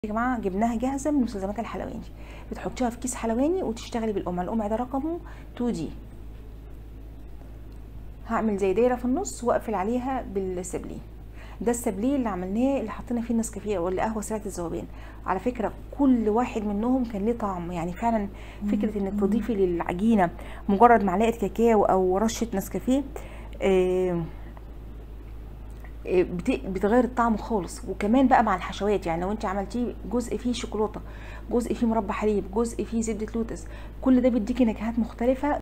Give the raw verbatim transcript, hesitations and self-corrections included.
يا جماعه جبناها جاهزه من مستلزمات الحلواني، بتحطيها في كيس حلواني وتشتغلي بالقمع. القمع ده رقمه اتنين دي. هعمل زي دايره في النص واقفل عليها بالسابليه. ده السابليه اللي عملناه اللي حطينا فيه النسكافيه ولا قهوه سريعه الذوبان. على فكره كل واحد منهم كان ليه طعم، يعني فعلا فكره انك تضيفي للعجينه مجرد معلقه كاكاو او رشه نسكافيه آه بتغير الطعم خالص. وكمان بقى مع الحشوات، يعني لو انت عملتيه جزء فيه شوكولاته، جزء فيه مربى حليب، جزء فيه زبده لوتس، كل ده بيديكي نكهات مختلفه.